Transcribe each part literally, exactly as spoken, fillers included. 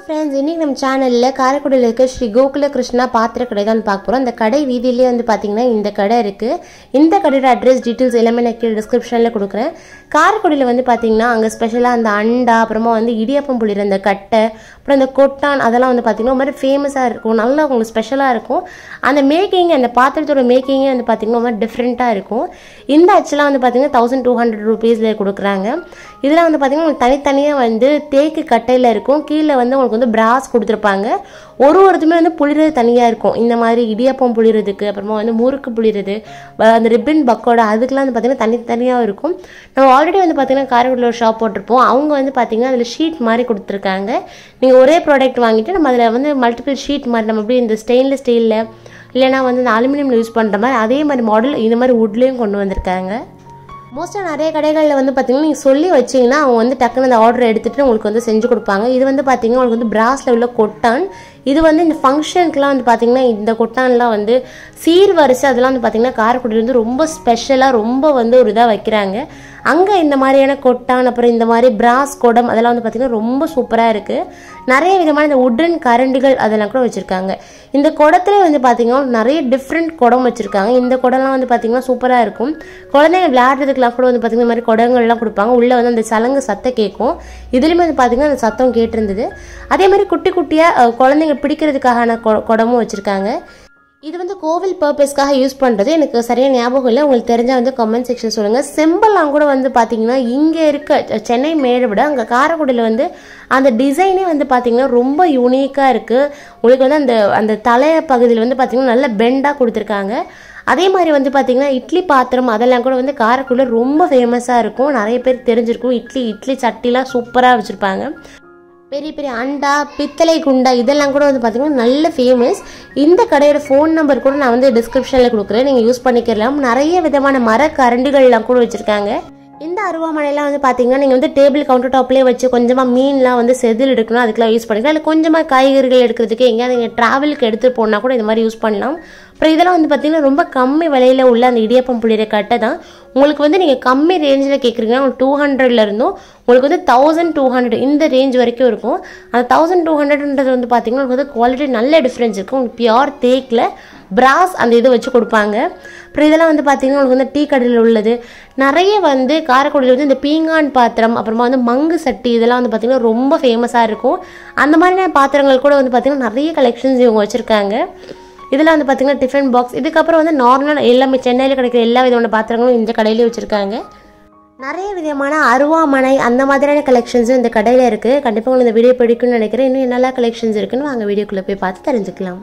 friends, இன்னைக்கு நம்ம சேனல்ல காரைக்குடியில் இருக்க ஸ்ரீ கோகுல கிருஷ்ணா பாத்திர கடை தான் பார்க்க போறோம். அந்த கடை வீதியிலே வந்து பாத்தீங்கன்னா இந்த கடை இருக்கு. இந்த கடையோட அட்ரஸ் டீடைல்ஸ் எல்லாமே நான் கீழ டிஸ்கிரிப்ஷன்ல கொடுக்கிறேன். காரைக்குடியில் வந்து பாத்தீங்கன்னா அங்க ஸ்பெஷலா அந்த அண்டா, அப்புறமா வந்து இடியாப்பம் புளிற அந்த கட்டை, அப்புறம் அந்த கொட்டான் அதெல்லாம் வந்து பாத்தீங்கன்னா ரொம்ப ஃபேமஸா இருக்கும். நல்லா உங்களுக்கு ஸ்பெஷலா இருக்கும். அந்த மேக்கிங் அந்த பாத்திரத்தோட மேக்கிங்கே வந்து பாத்தீங்கன்னா ரொம்ப டிஃபரெண்டா இருக்கும். இந்த அச்செல்லாம் வந்து பாத்தீங்கன்னா தௌசண்ட் டூ ஹண்ட்ரட் ருபீஸ்ல கொடுக்குறாங்க. இதெல்லாம் வந்து பாத்தீங்கன்னா தனித்தனியா வந்து தேக்கு கட்டையில இருக்கும். கீழே வந்து உங்களுக்கு வந்து பிராஸ் கொடுத்துருப்பாங்க. ஒரு ஒருத்துமே வந்து புளிறது தனியாக இருக்கும். இந்த மாதிரி இடியாப்பம் புளிறதுக்கு, அப்புறமா வந்து முறுக்கு புளிறது, அந்த ரிப்பன் பக்கோட அதுக்கெலாம் வந்து பார்த்தீங்கன்னா தனித்தனியாக இருக்கும். நம்ம ஆல்ரெடி வந்து பார்த்தீங்கன்னா காரைக்குடியில் ஒரு ஷாப் போட்டிருப்போம். அவங்க வந்து பார்த்தீங்கன்னா அதில் ஷீட் மாதிரி கொடுத்துருக்காங்க. நீங்கள் ஒரே ப்ராடக்ட் வாங்கிட்டு நம்ம அதில் வந்து மல்டிபிள் ஷீட் மாதிரி நம்ம எப்படி இந்த ஸ்டெயின்லெஸ் ஸ்டீலில் இல்லைனா வந்து இந்த அலுமினியமில் யூஸ் பண்ணுற மாதிரி அதே மாதிரி மாடல் இந்த மாதிரி வுட்லேயும் கொண்டு வந்திருக்காங்க. மோஸ்ட்டாக நிறைய கடைகளில் வந்து பார்த்தீங்கன்னா நீங்கள் சொல்லி வச்சிங்கன்னா அவங்க வந்து டக்குன்னு அந்த ஆர்டர் எடுத்துகிட்டு உங்களுக்கு வந்து செஞ்சு கொடுப்பாங்க. இது வந்து பார்த்தீங்கன்னா உங்களுக்கு வந்து பிராஸில் உள்ள கொட்டான். இது வந்து இந்த ஃபங்க்ஷனுக்குலாம் வந்து பார்த்தீங்கன்னா இந்த கொட்டான்லாம் வந்து சீர்வரிசை அதெல்லாம் வந்து பார்த்தீங்கன்னா காரைக்குடியில் வந்து ரொம்ப ஸ்பெஷலாக ரொம்ப வந்து ஒரு இதாக வைக்கிறாங்க. அங்கே இந்த மாதிரியான கொட்டான், அப்புறம் இந்த மாதிரி பிராஸ் குடம் அதெல்லாம் வந்து பார்த்தீங்கன்னா ரொம்ப சூப்பராக இருக்குது. நிறைய விதமான இந்த உட்டன் கரண்டிகள் அதெல்லாம் கூட வச்சுருக்காங்க. இந்த குடத்துலேயே வந்து பார்த்தீங்கன்னா நிறைய டிஃப்ரெண்ட் குடம் வச்சுருக்காங்க. இந்த குடம்லாம் வந்து பார்த்தீங்கன்னா சூப்பராக இருக்கும். குழந்தைங்க விளையாடுறதுக்குலாம் கூட வந்து பார்த்தீங்கன்னா இந்த மாதிரி குடங்கள்லாம் கொடுப்பாங்க. உள்ளே வந்து அந்த சலங்கு சத்தம் கேட்கும். இதுலேயுமே வந்து பார்த்தீங்கன்னா அந்த சத்தம் கேட்டிருந்தது. அதே மாதிரி குட்டி குட்டியாக குழந்தைங்க பிடிக்கிறதுக்கான குடமும் வச்சுருக்காங்க. இது வந்து கோவில் பர்பஸ்க்காக யூஸ் பண்ணுறது எனக்கு சரியாக ஞாபகம் இல்லை. உங்களுக்கு தெரிஞ்சால் வந்து கமெண்ட் செக்ஷன் சொல்லுங்கள். செம்பல்லாம் கூட வந்து பார்த்தீங்கன்னா இங்கே இருக்க சென்னை மேடை விட அங்கே காரைக்குடியில் வந்து அந்த டிசைனே வந்து பார்த்தீங்கன்னா ரொம்ப யூனிக்காக இருக்குது. உங்களுக்கு வந்து அந்த அந்த தலை பகுதியில் வந்து பார்த்தீங்கன்னா நல்ல பெண்டாக கொடுத்துருக்காங்க. அதே மாதிரி வந்து பார்த்தீங்கன்னா இட்லி பாத்திரம் அதெல்லாம் கூட வந்து காரைக்குடியில் ரொம்ப ஃபேமஸாக இருக்கும். நிறைய பேர் தெரிஞ்சிருக்கும். இட்லி இட்லி சட்டிலாம் சூப்பராக வச்சுருப்பாங்க. பெரிய பெரிய அண்டா, பித்தளை குண்டா இதெல்லாம் கூட வந்து பார்த்தீங்கன்னா நல்ல ஃபேமஸ். இந்த கடையோட ஃபோன் நம்பர் கூட நான் வந்து டிஸ்கிரிப்ஷனில் கொடுக்குறேன், நீங்கள் யூஸ் பண்ணிக்கலாம். நிறைய விதமான மர கரண்டிகள்லாம் கூட வச்சுருக்காங்க. இந்த அருவாமனைலாம் வந்து பார்த்தீங்கன்னா நீங்கள் வந்து டேபிள் கவுண்டர் டாப்லேயே வச்சு கொஞ்சமாக மீன்லாம் வந்து செதில் எடுக்கணும், அதுக்கெல்லாம் யூஸ் பண்ணிக்கலாம். இல்லை கொஞ்சமாக காய்கறிகள் எடுக்கிறதுக்கு எங்கேயாவது நீங்கள் ட்ராவலுக்கு எடுத்துகிட்டு போனால் கூட இந்த மாதிரி யூஸ் பண்ணலாம். அப்புறம் இதெல்லாம் வந்து பார்த்தீங்கன்னா ரொம்ப கம்மி விலையில் உள்ள அந்த இடியாப்பம் புளிற கட்டை தான். உங்களுக்கு வந்து நீங்கள் கம்மி ரேஞ்சில் கேட்குறீங்கன்னா உங்களுக்கு டூ ஹண்ட்ரட்ல இருந்தும் உங்களுக்கு வந்து தௌசண்ட் டூ ஹண்ட்ரட் இந்த ரேஞ்ச் வரைக்கும் இருக்கும். அந்த தௌசண்ட் டூ ஹண்ட்ரட்ன்றது வந்து பார்த்தீங்கன்னா உங்களுக்கு வந்து குவாலிட்டி நல்ல டிஃப்ரென்ஸ் இருக்கும். உங்களுக்கு பியூர் தேக்கில் பிராஸ் அந்த இதை வச்சு கொடுப்பாங்க. அப்புறம் இதெல்லாம் வந்து பார்த்தீங்கன்னா உங்களுக்கு வந்து டீ கடையில் உள்ளது. நிறைய வந்து காரைக்குடியில் வந்து இந்த பீங்கான் பாத்திரம், அப்புறமா வந்து மங்கு சட்டி இதெல்லாம் வந்து பார்த்தீங்கன்னா ரொம்ப ஃபேமஸாக இருக்கும். அந்த மாதிரியான பாத்திரங்கள் கூட வந்து பார்த்தீங்கன்னா நிறைய கலெக்ஷன்ஸ் இவங்க வச்சுருக்காங்க. இதெல்லாம் வந்து பார்த்தீங்கன்னா டிஃபன் பாக்ஸ். இதுக்கப்புறம் வந்து நார்மலாக எல்லாமே சென்னையில் கிடைக்கிற எல்லா விதமான பாத்திரங்களும் இந்த கடையிலே வச்சுருக்காங்க. நிறைய விதமான அருவாமனை அந்த மாதிரியான கலெக்ஷன்ஸும் இந்த கடையில் இருக்குது. கண்டிப்பாக உங்களுக்கு இந்த வீடியோ பிடிக்கும்னு நினைக்கிறேன். இன்னும் என்னெல்லாம் கலெக்ஷன்ஸ் இருக்குன்னு வாங்க வீடியோக்குள்ளே போய் பார்த்து தெரிஞ்சுக்கலாம்.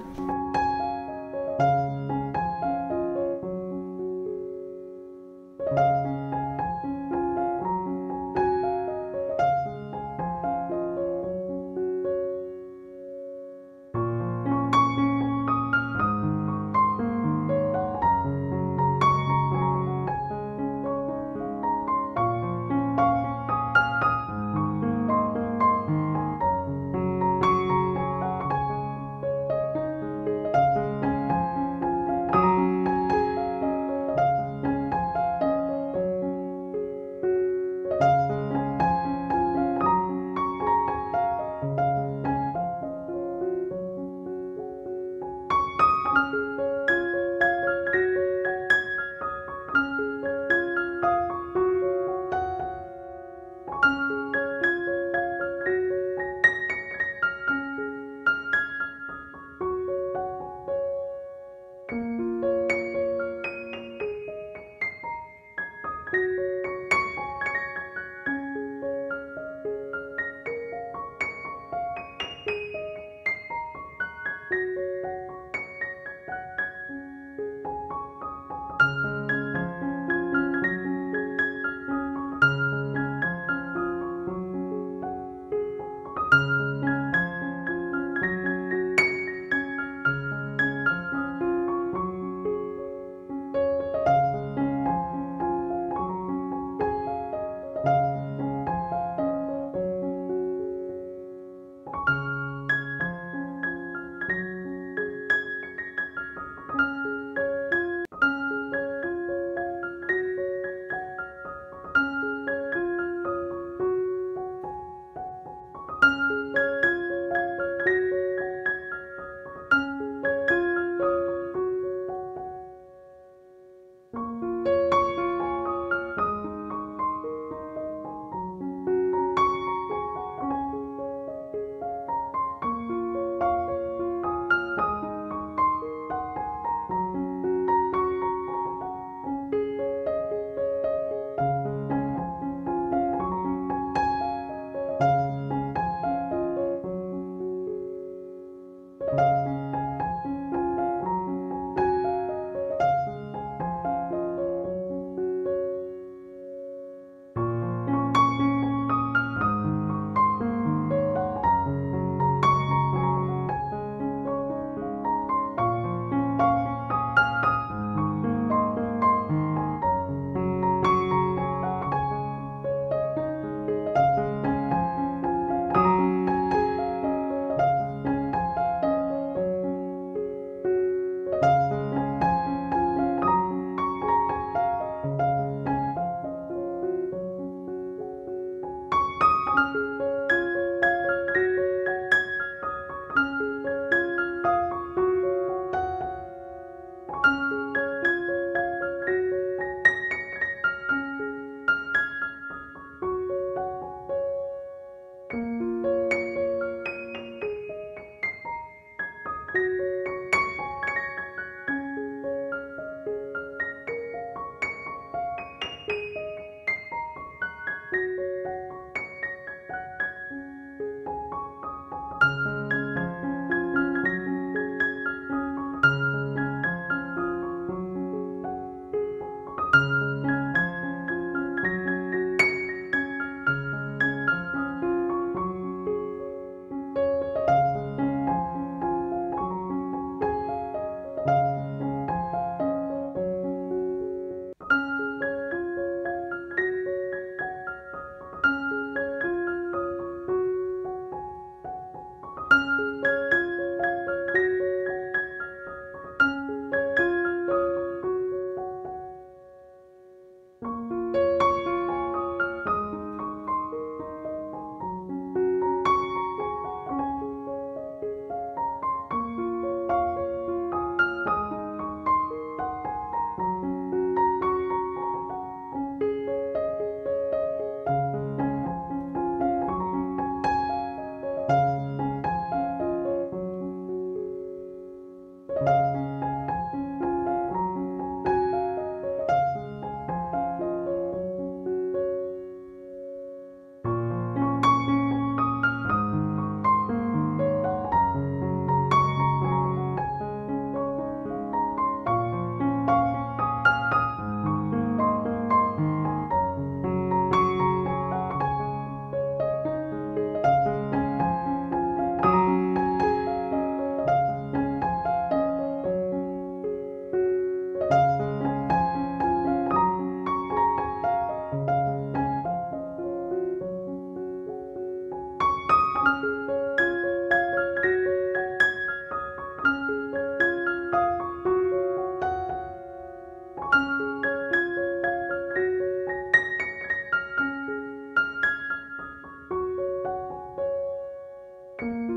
you.